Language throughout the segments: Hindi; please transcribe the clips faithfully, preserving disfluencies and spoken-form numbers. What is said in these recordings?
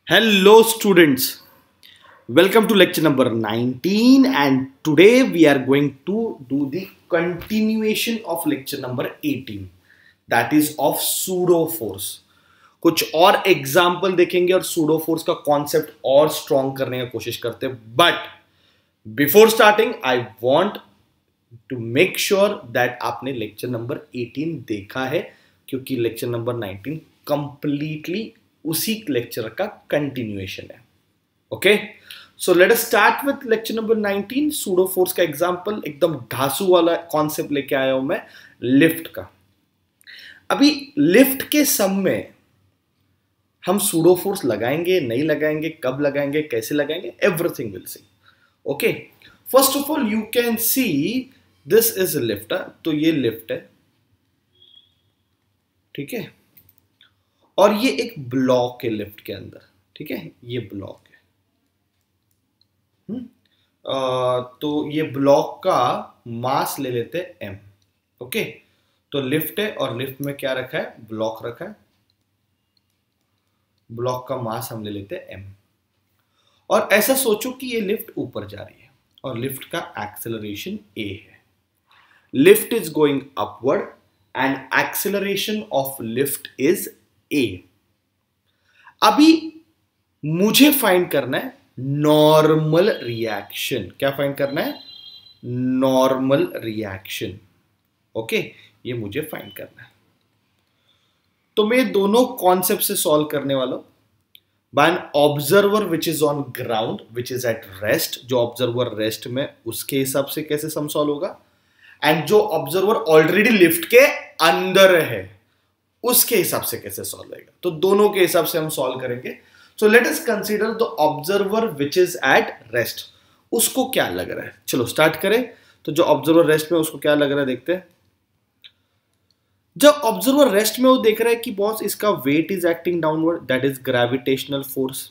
Hello, students. Welcome to lecture number nineteen, and today we are going to do the continuation of lecture number eighteen, that is of pseudo force. कुछ और एग्जाम्पल देखेंगे और सूडो फोर्स का कॉन्सेप्ट और स्ट्रॉन्ग करने का कोशिश करते हैं. But before starting I want to make sure that आपने लेक्चर नंबर एटीन देखा है, क्योंकि लेक्चर नंबर नाइनटीन कंप्लीटली उसी लेक्चर का कंटिन्यूएशन है. Okay, so let us start with lecture number nineteen. Pseudo force का एग्जांपल एकदम धासु वाला कॉन्सेप्ट लेके आया हूं मैं, लिफ्ट का. अभी लिफ्ट के सम में हम सूडो फोर्स लगाएंगे, नहीं लगाएंगे, कब लगाएंगे, कैसे लगाएंगे, everything will see. Okay, first of all you can see this is lift. तो ये लिफ्ट है, ठीक है, और ये एक ब्लॉक है लिफ्ट के अंदर. ठीक है, ये ब्लॉक है. हम्म आ, तो ये ब्लॉक का मास ले लेते हैं m. ओके, तो लिफ्ट है और लिफ्ट में क्या रखा है, ब्लॉक रखा है. ब्लॉक का मास हम ले लेते हैं m. और ऐसा सोचो कि ये लिफ्ट ऊपर जा रही है और लिफ्ट का एक्सेलरेशन a है. Lift is going upward and acceleration of lift is a. अभी मुझे फाइंड करना है नॉर्मल रिएक्शन. क्या फाइंड करना है, नॉर्मल रिएक्शन. ओके, ये मुझे फाइंड करना है. तो मैं दोनों कॉन्सेप्ट से सॉल्व करने वाला हूं. By an observer which is on ground, which is at rest. जो ऑब्जर्वर रेस्ट में, उसके हिसाब से कैसे सम सॉल्व होगा, एंड जो ऑब्जर्वर ऑलरेडी लिफ्ट के अंदर है उसके हिसाब से कैसे सॉल्व होगा. तो दोनों के हिसाब से हम सॉल्व करेंगे. So let us consider the observer which is at rest. उसको क्या लग रहा है, चलो स्टार्ट करें. तो जो ऑब्जर्वर रेस्ट में, उसको क्या लग रहा है देखते हैं. जब ऑब्जर्वर रेस्ट में वो देख रहा है कि बॉस इसका weight is acting downward, that is gravitational force,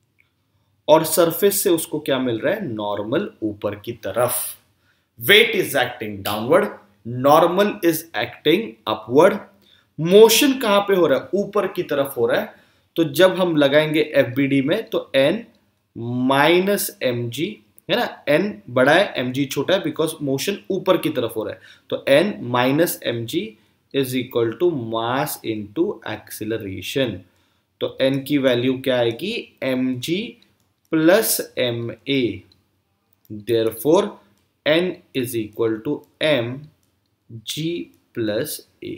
और सरफेस से उसको क्या मिल रहा है, नॉर्मल ऊपर की तरफ. Weight is acting downward, normal is acting upward. Motion कहां पे हो रहा है, ऊपर की तरफ हो रहा है. तो जब हम लगाएंगे एफबीडी में तो n माइनस एम जी है ना. n बड़ा है, mg छोटा है, बिकॉज मोशन ऊपर की तरफ हो रहा है. तो n minus M G is equal to mass into acceleration. तो n की वैल्यू क्या आएगी, mg plus M A. Therefore n is equal to M G plus A.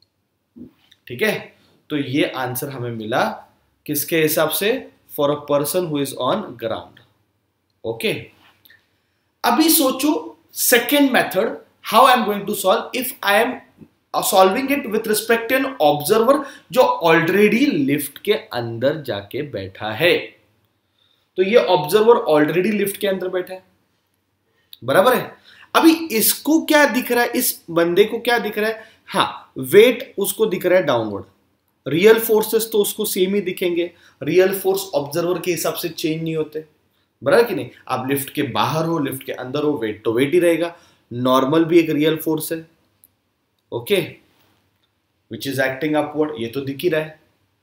ठीक है, तो ये आंसर हमें मिला किसके हिसाब से, for a person who is on ground. Okay, अभी सोचो second method, how I am going to solve if I am solving it with respect to an observer जो ऑलरेडी लिफ्ट के अंदर जाके बैठा है. तो ये ऑब्जर्वर ऑलरेडी लिफ्ट के अंदर बैठा है, बराबर है. अभी इसको क्या दिख रहा है, इस बंदे को क्या दिख रहा है, हाँ, वेट उसको दिख रहा है डाउनवर्ड. रियल फोर्सेस तो उसको सेम ही दिखेंगे. रियल फोर्स ऑब्जर्वर के हिसाब से चेंज नहीं होते, बराबर कि नहीं. आप लिफ्ट के बाहर हो, लिफ्ट के अंदर हो, वेट तो वेट ही रहेगा. नॉर्मल भी एक रियल फोर्स है, okay, which is acting upward, ये तो दिख ही रहा है.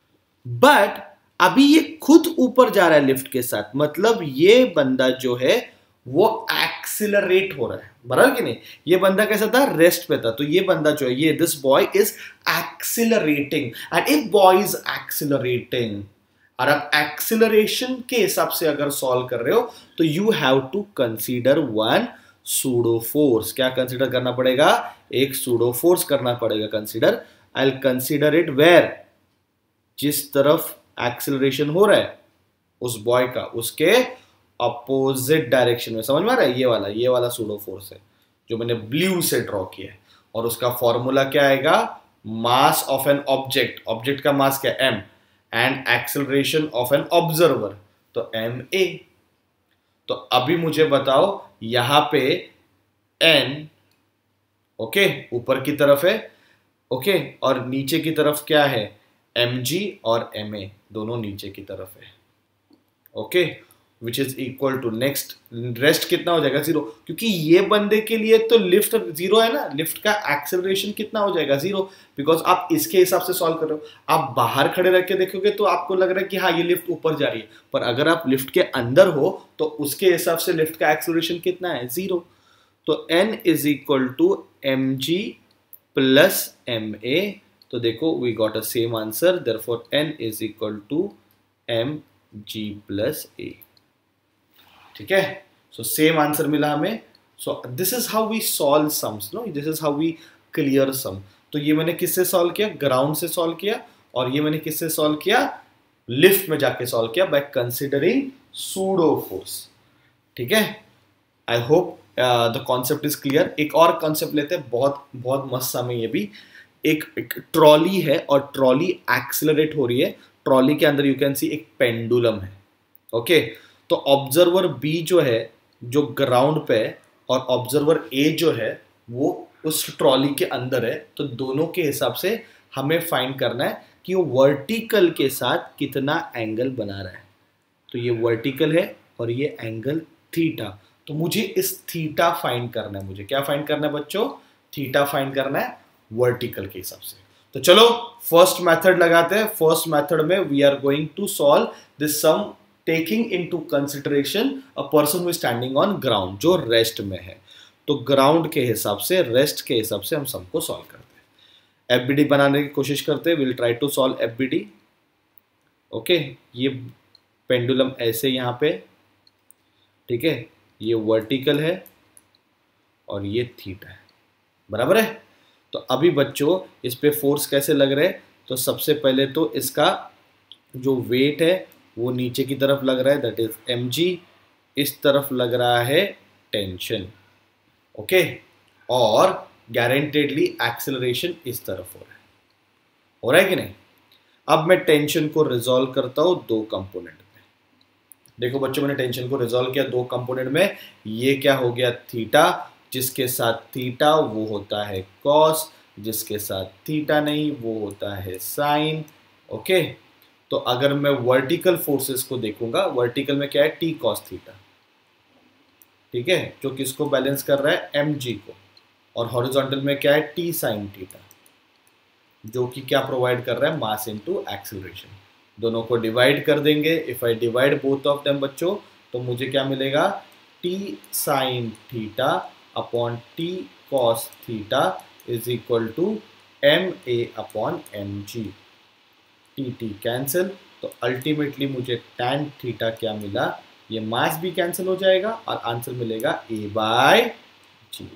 बट अभी ये खुद ऊपर जा रहा है लिफ्ट के साथ, मतलब ये बंदा जो है वो एक्सिलरेट हो रहा है, बराबर कि नहीं. ये बंदा कैसा था, रेस्ट पे था. तो ये बंदा जो है, ये this boy is accelerating. And if boy is accelerating, और आप एक्सिलरेशन के हिसाब से अगर सॉल्व कर रहे हो तो you have to consider one pseudo force. क्या कंसीडर करना पड़ेगा, एक सूडो फोर्स करना पड़ेगा consider. I will consider it where, जिस तरफ एक्सिलरेशन हो रहा है उस बॉय का, उसके अपोजिट डायरेक्शन में. समझ में आ रहा है, ये वाला ये वाला सूडो फोर्स है जो मैंने ब्लू से ड्रॉ किया है. और उसका फॉर्मूला क्या आएगा, mass of an object. Object का मास क्या, m, and acceleration of an observer, तो एम ए. तो अभी मुझे बताओ, यहां पे n ओके ऊपर की तरफ है, ओके, और नीचे की तरफ क्या है, mg, और ma दोनों नीचे की तरफ है. Okay, which is equal to next rest कितना हो जाएगा जीरो, क्योंकि ये बंदे के लिए तो लिफ्ट जीरो है ना, लिफ्ट का एक्सेलरेशन कितना हो जाएगा जीरो, बिकॉज आप इसके हिसाब से सॉल्व कर रहे हो। आप बाहर खड़े रख के देखोगे तो आपको लग रहा है कि हाँ ये लिफ्ट ऊपर जा रही है, पर अगर आप लिफ्ट के अंदर हो तो उसके हिसाब से लिफ्ट का एक्सेलरेशन कितना है, जीरो। तो n is equal to M G plus M A. तो देखो we got a same answer, therefore n is equal to M G plus A. ठीक है, सो सेम आंसर मिला हमें। So this is how we solve sums, no this is how we clear sum. तो ये मैंने किससे सॉल्व किया, ग्राउंड से सॉल्व किया, और ये मैंने किससे सॉल्व किया, लिफ्ट में जाके सॉल्व किया बाय कंसीडरिंग सूडो फोर्स। ठीक है, I hope the concept is clear. एक और कॉन्सेप्ट लेते हैं, बहुत बहुत मस्त सा में ये भी। एक, एक ट्रॉली है और ट्रॉली एक्सिलरेट हो रही है, ट्रॉली के अंदर यू कैन सी एक पेंडुलम है। Okay okay? तो ऑब्जर्वर बी जो है जो ग्राउंड पे है, और ऑब्जर्वर ए जो है वो उस ट्रॉली के अंदर है, तो दोनों के हिसाब से हमें फाइंड करना है कि वो वर्टिकल के साथ कितना एंगल बना रहा है। तो ये वर्टिकल है और ये एंगल थीटा, तो मुझे इस थीटा फाइंड करना है। मुझे क्या फाइंड करना है बच्चों, थीटा फाइंड करना है वर्टिकल के हिसाब से। तो चलो फर्स्ट मेथड लगाते हैं। फर्स्ट मेथड में we are going to solve this sum taking into consideration a person who is standing on ground, जो रेस्ट में है। तो ग्राउंड के हिसाब से, रेस्ट के हिसाब से हम सम को सॉल्व करते हैं। एफबीडी बनाने की कोशिश करते हैं, will try to solve FBD. Okay, ये पेंडुलम ऐसे यहाँ पे, ठीक है, ये वर्टिकल है और ये थीटा है, बराबर है। तो अभी बच्चों इस पे फोर्स कैसे लग रहे हैं, तो सबसे पहले तो इसका जो वेट है वो नीचे की तरफ लग रहा है, दैट इज एम जी। इस तरफ लग रहा है टेंशन, ओके, और गारंटेडली एक्सेलरेशन इस तरफ हो रहा है, हो रहा है कि नहीं। अब मैं टेंशन को रिजॉल्व करता हूं दो कंपोनेंट में। देखो बच्चों, मैंने टेंशन को रिजॉल्व किया दो कंपोनेंट में। ये क्या हो गया, थीटा, जिसके साथ थीटा वो होता है कॉस, जिसके साथ थीटा नहीं वो होता है साइन। ओके, तो अगर मैं वर्टिकल फोर्सेस को देखूंगा, वर्टिकल में क्या है, टी कॉस थीटा, ठीक है, जो किसको बैलेंस कर रहा है, एम जी को। और हॉरिजॉन्टल में क्या है, टी साइन थीटा, जो कि क्या प्रोवाइड कर रहा है, मास इनटू एक्सेलरेशन। दोनों को डिवाइड कर देंगे। If I divide both of them बच्चों, तो मुझे क्या मिलेगा, T sine theta upon T cos theta is equal to M A upon M G. T T cancel, तो अल्टीमेटली मुझे टैन थीटा क्या मिला, ये मास भी कैंसिल हो जाएगा और आंसर मिलेगा ए बाय जी।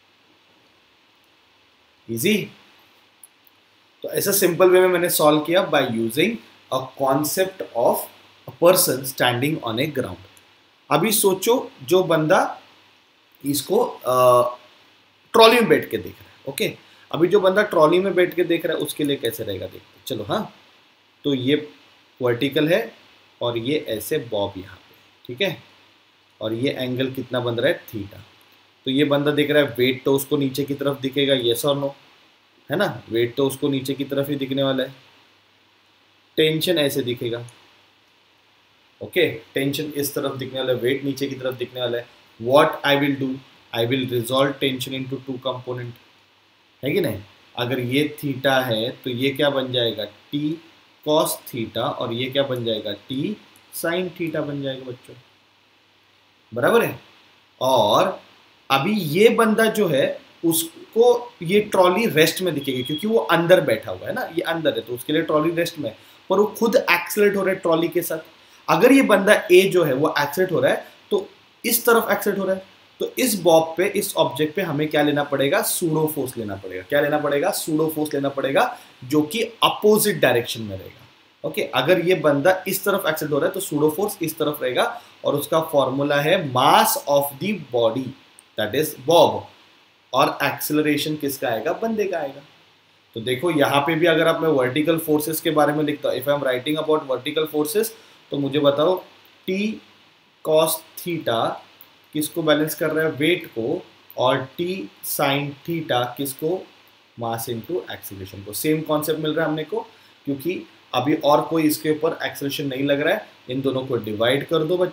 इजी। तो ऐसा सिंपल वे में मैंने सॉल्व किया by using a concept of a person standing on a ground. अभी सोचो, जो बंदा इसको ट्रॉली में बैठ के देख रहा है, ओके, अभी जो बंदा ट्रॉली में बैठ के देख रहा है उसके लिए कैसे रहेगा, देखते चलो। हाँ, तो ये वर्टिकल है और ये ऐसे बॉब यहाँ पे, ठीक है, और ये एंगल कितना बन रहा है, थीटा। तो ये बंदा देख रहा है, वेट तो उसको नीचे की तरफ दिखेगा, यस और नो, है ना, वेट तो उसको नीचे की तरफ ही दिखने वाला है। टेंशन ऐसे दिखेगा, ओके, टेंशन इस तरफ दिखने वाला है, वेट नीचे की तरफ दिखने वाला है। What I will do, I will resolve tension into two component, है कि नहीं। अगर ये थीटा है तो ये क्या बन जाएगा, टी कॉस थीटा, और ये क्या बन जाएगा, टी साइन थीटा बन जाएगा बच्चों, बराबर है। और अभी ये बंदा जो है उसको ये ट्रॉली रेस्ट में दिखेगी, क्योंकि वो अंदर बैठा हुआ है ना, ये अंदर है तो उसके लिए ट्रॉली रेस्ट में, पर वो खुद एक्सेलरेट हो रहा है ट्रॉली के साथ। अगर ये बंदा ए जो है वो एक्सेलरेट हो रहा है तो इस तरफ एक्सेलरेट हो रहा है, तो इस बॉब पे, इस ऑब्जेक्ट पे हमें क्या लेना पड़ेगा, सूडो फोर्स लेना पड़ेगा। क्या लेना पड़ेगा, सूडो फोर्स लेना पड़ेगा, जो कि अपोजिट डायरेक्शन में रहेगा। ओके, अगर ये बंदा इस तरफ एक्सेलरेट हो रहा है तो सूडो फोर्स इस तरफ रहेगा, और उसका फॉर्मूला है mass of the body, that is bob, और एक्सेलरेशन किसका आएगा, बंदे का आएगा। तो देखो यहाँ पे भी अगर आप मैं वर्टिकल फोर्सेस के बारे में लिखता हूँ, if I am writing about vertical forces, तो मुझे बताओ टी कॉस थीटा किसको बैलेंस कर रहा है, वेट को, और टी साइन थीटा किसको, मास इनटू एक्सेलरेशन को। सेम कॉन्सेप्ट मिल रहा है हमने को, क्योंकि अभी और कोई इसके ऊपर एक्सेलरेशन नहीं लग रहा है। इन दोनों को डिवाइड कर दो बच्चों,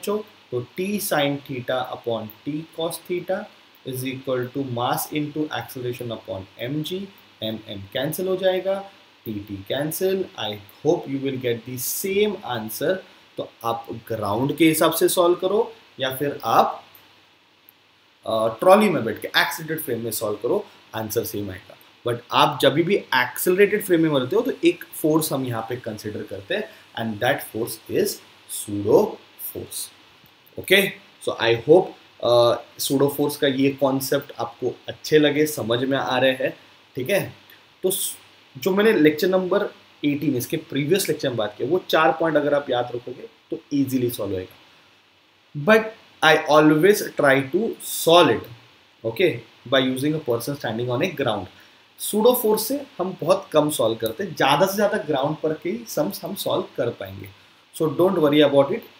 तो T sine theta upon T cos theta is equal to mass into acceleration upon M G, M M cancel हो जाएगा, T T cancel. I hope you will get the same answer. तो आप ग्राउंड के हिसाब से सॉल्व करो या फिर आप ट्रॉली uh, में बैठ के एक्सीलरेटेड फ्रेम में सॉल्व करो, आंसर सेम आएगा। बट आप जब भी एक्सेलरेटेड फ्रेम में रहते हो तो एक फोर्स हम यहाँ पे कंसिडर करते हैं and that force is pseudo force. Okay, so I hope pseudo force का ये कॉन्सेप्ट आपको अच्छे लगे, समझ में आ रहे हैं। ठीक है, तो जो मैंने लेक्चर नंबर अठारह इसके प्रीवियस लेक्चर में बात किया वो चार पॉइंट अगर आप याद रखोगे तो इजीली सॉल्व होएगा। But I always try to solve it okay by using a person standing on a ground. Pseudo force से हम बहुत कम सॉल्व करते हैं, ज़्यादा से ज़्यादा ग्राउंड पर के सम्स हम सॉल्व कर पाएंगे। So don't worry about it,